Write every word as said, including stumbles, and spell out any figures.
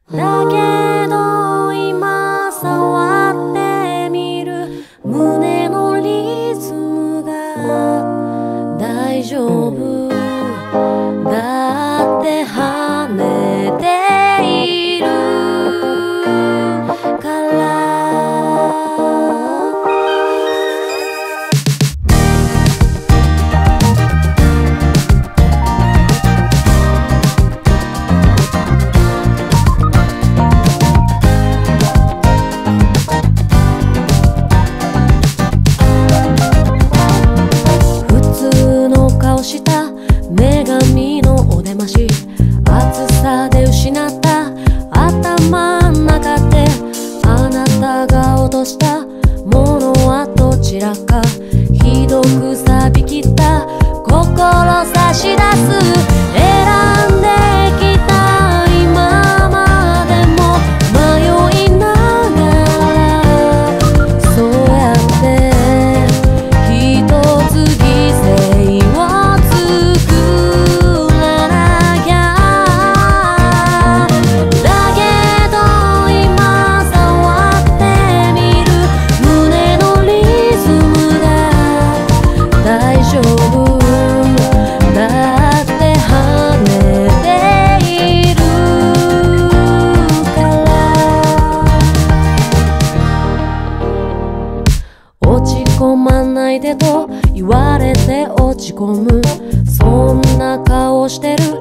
だけど今触ってみる胸のリズムが大丈夫だって跳ねているから女神のお出まし暑さで失った頭ん中であなたが落としたものはどちらかひどく錆びきった心差し出す選んできた今までも迷いながらそうやって一つ犠牲を込まないでと言われて落ち込むそんな顔してる